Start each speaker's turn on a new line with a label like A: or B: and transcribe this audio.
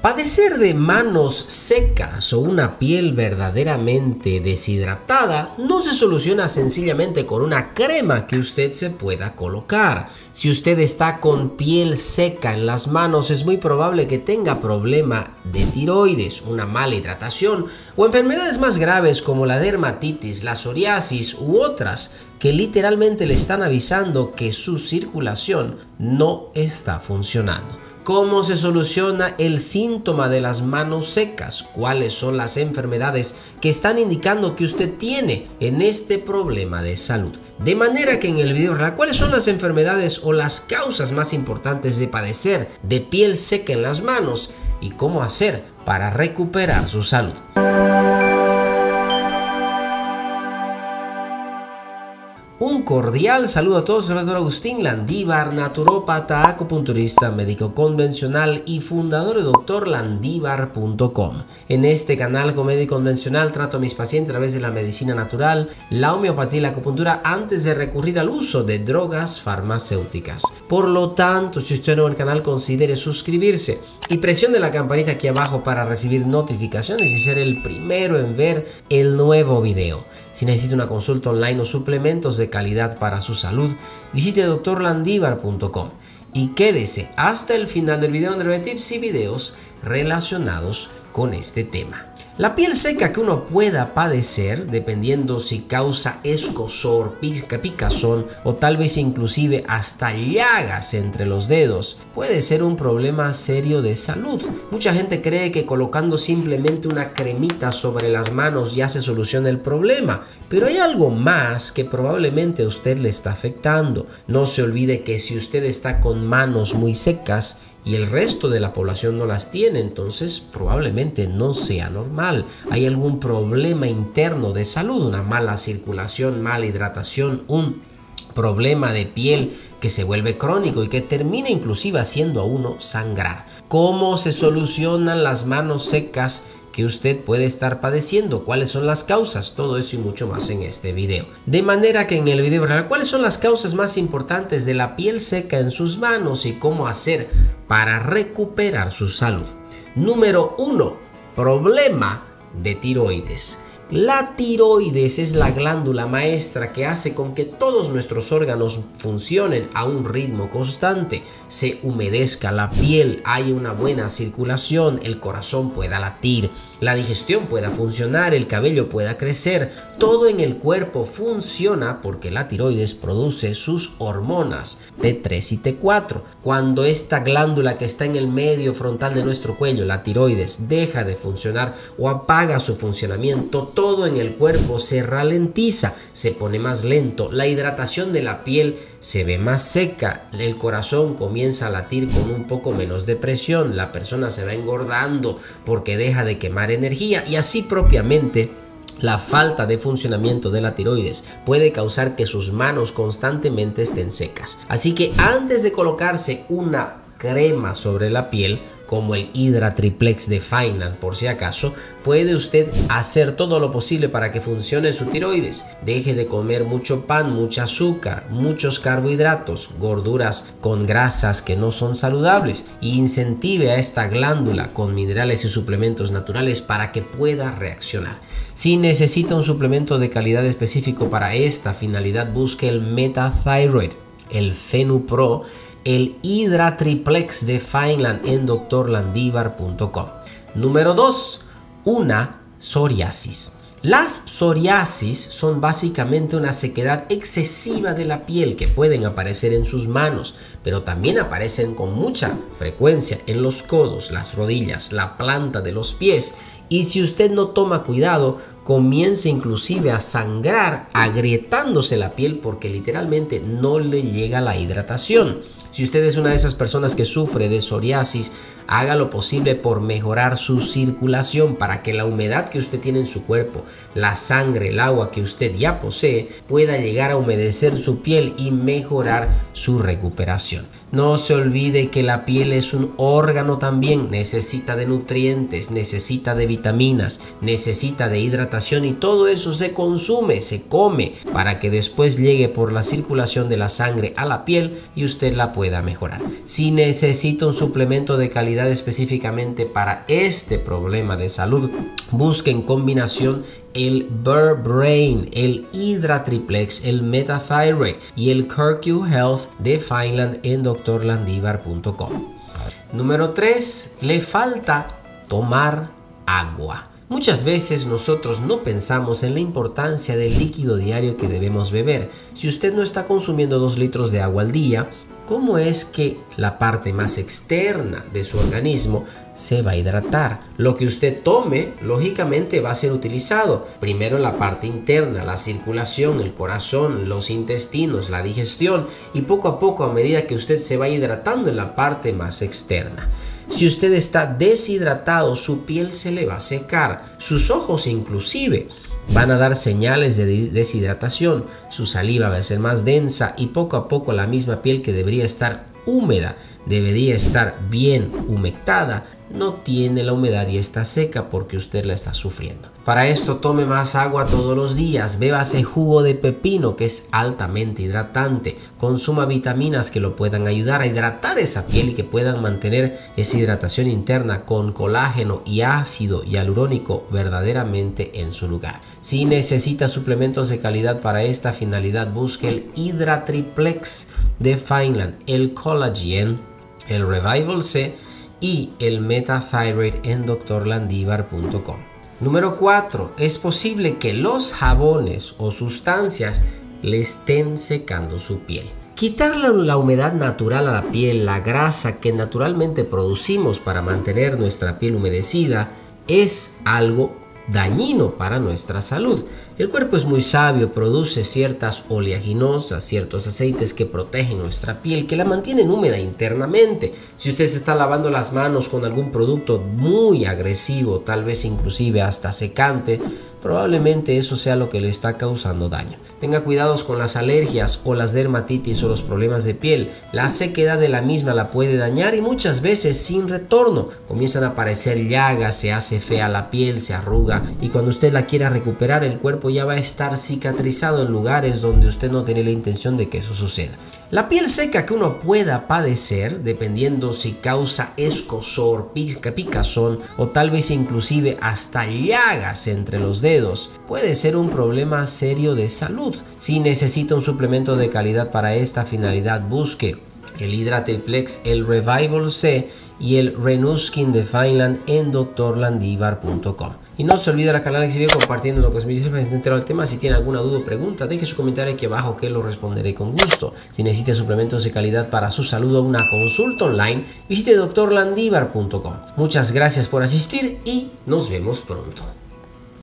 A: Padecer de manos secas o una piel verdaderamente deshidratada no se soluciona sencillamente con una crema que usted se pueda colocar. Si usted está con piel seca en las manos, es muy probable que tenga problema de tiroides, una mala hidratación o enfermedades más graves como la dermatitis, la psoriasis u otras que literalmente le están avisando que su circulación no está funcionando. ¿Cómo se soluciona el síntoma de las manos secas? ¿Cuáles son las enfermedades que están indicando que usted tiene en este problema de salud? De manera que en el video real, ¿cuáles son las enfermedades o las causas más importantes de padecer de piel seca en las manos y cómo hacer para recuperar su salud? Un cordial saludo a todos, soy el Dr. Agustín Landívar, naturópata, acupunturista, médico convencional y fundador de drlandivar.com. En este canal como médico convencional trato a mis pacientes a través de la medicina natural, la homeopatía y la acupuntura antes de recurrir al uso de drogas farmacéuticas. Por lo tanto, si usted es nuevo en el canal, considere suscribirse y presione la campanita aquí abajo para recibir notificaciones y ser el primero en ver el nuevo video. Si necesita una consulta online o suplementos de calidad para su salud, visite drlandivar.com y quédese hasta el final del video donde le doy tips y videos relacionados con este tema. La piel seca que uno pueda padecer, dependiendo si causa escozor, picazón o tal vez inclusive hasta llagas entre los dedos, puede ser un problema serio de salud. Mucha gente cree que colocando simplemente una cremita sobre las manos ya se soluciona el problema, pero hay algo más que probablemente a usted le está afectando. No se olvide que si usted está con manos muy secas y el resto de la población no las tiene, entonces probablemente no sea normal. Hay algún problema interno de salud, una mala circulación, mala hidratación, un problema de piel que se vuelve crónico y que termina inclusive haciendo a uno sangrar. ¿Cómo se solucionan las manos secas que usted puede estar padeciendo? ¿Cuáles son las causas? Todo eso y mucho más en este video. De manera que en el video real, ¿cuáles son las causas más importantes de la piel seca en sus manos y cómo hacer para recuperar su salud? Número 1. Problema de tiroides. La tiroides es la glándula maestra que hace con que todos nuestros órganos funcionen a un ritmo constante, se humedezca la piel, haya una buena circulación, el corazón pueda latir, la digestión pueda funcionar, el cabello pueda crecer. Todo en el cuerpo funciona porque la tiroides produce sus hormonas T3 y T4. Cuando esta glándula que está en el medio frontal de nuestro cuello, la tiroides, deja de funcionar o apaga su funcionamiento, todo en el cuerpo se ralentiza, se pone más lento, la hidratación de la piel se ve más seca, el corazón comienza a latir con un poco menos de presión, la persona se va engordando porque deja de quemar energía y así propiamente la falta de funcionamiento de la tiroides puede causar que sus manos constantemente estén secas. Así que antes de colocarse una crema sobre la piel, como el Hydra Triplex de Fineland, por si acaso, puede usted hacer todo lo posible para que funcione su tiroides. Deje de comer mucho pan, mucho azúcar, muchos carbohidratos, gorduras con grasas que no son saludables e incentive a esta glándula con minerales y suplementos naturales para que pueda reaccionar. Si necesita un suplemento de calidad específico para esta finalidad, busque el Metathyroid, el Fenupro, el Hydra Triplex de Fineland en drlandivar.com. Número 2. Una psoriasis. Las psoriasis son básicamente una sequedad excesiva de la piel que pueden aparecer en sus manos, pero también aparecen con mucha frecuencia en los codos, las rodillas, la planta de los pies. Y si usted no toma cuidado, comienza inclusive a sangrar, agrietándose la piel porque literalmente no le llega la hidratación. Si usted es una de esas personas que sufre de psoriasis, haga lo posible por mejorar su circulación para que la humedad que usted tiene en su cuerpo, la sangre, el agua que usted ya posee, pueda llegar a humedecer su piel y mejorar su recuperación. No se olvide que la piel es un órgano también, necesita de nutrientes, necesita de vitaminas, necesita de hidratación y todo eso se consume, se come para que después llegue por la circulación de la sangre a la piel y usted la pueda mejorar. Si necesita un suplemento de calidad específicamente para este problema de salud, busque en combinación el Berbrain, el Hydra Triplex, el Metathyroid y el CoreQ Health de Fineland en drlandivar.com. Número 3. Le falta tomar agua. Muchas veces nosotros no pensamos en la importancia del líquido diario que debemos beber. Si usted no está consumiendo 2 litros de agua al día, ¿cómo es que la parte más externa de su organismo se va a hidratar? Lo que usted tome, lógicamente, va a ser utilizado. Primero la parte interna, la circulación, el corazón, los intestinos, la digestión y poco a poco, a medida que usted se va hidratando en la parte más externa. Si usted está deshidratado, su piel se le va a secar, sus ojos inclusive van a dar señales de deshidratación, su saliva va a ser más densa y poco a poco la misma piel que debería estar húmeda, debería estar bien humectada, no tiene la humedad y está seca porque usted la está sufriendo. Para esto tome más agua todos los días, bébase jugo de pepino que es altamente hidratante, consuma vitaminas que lo puedan ayudar a hidratar esa piel y que puedan mantener esa hidratación interna con colágeno y ácido hialurónico verdaderamente en su lugar. Si necesita suplementos de calidad para esta finalidad, busque el Hydra Triplex de Fineland, el Collagen, el Revival C y el Metathyroid en drlandivar.com. Número 4. Es posible que los jabones o sustancias le estén secando su piel. Quitarle la humedad natural a la piel, la grasa que naturalmente producimos para mantener nuestra piel humedecida, es algo dañino para nuestra salud. El cuerpo es muy sabio, produce ciertas oleaginosas, ciertos aceites que protegen nuestra piel, que la mantienen húmeda internamente. Si usted se está lavando las manos con algún producto muy agresivo, tal vez inclusive hasta secante, probablemente eso sea lo que le está causando daño. Tenga cuidados con las alergias o las dermatitis o los problemas de piel. La sequedad de la misma la puede dañar y muchas veces sin retorno. Comienzan a aparecer llagas, se hace fea la piel, se arruga y cuando usted la quiera recuperar el cuerpo ya va a estar cicatrizado en lugares donde usted no tiene la intención de que eso suceda. La piel seca que uno pueda padecer, dependiendo si causa escozor, picazón o tal vez inclusive hasta llagas entre los dedos, puede ser un problema serio de salud. Si necesita un suplemento de calidad para esta finalidad, busque el Hydra Triplex, el Revival C y el Renuskin de Fineland en drlandivar.com. Y no se olvide la canal que sigue compartiendo lo que es mi entero al tema. Si tiene alguna duda o pregunta, deje su comentario aquí abajo que lo responderé con gusto. Si necesita suplementos de calidad para su salud o una consulta online, visite drlandivar.com. Muchas gracias por asistir y nos vemos pronto.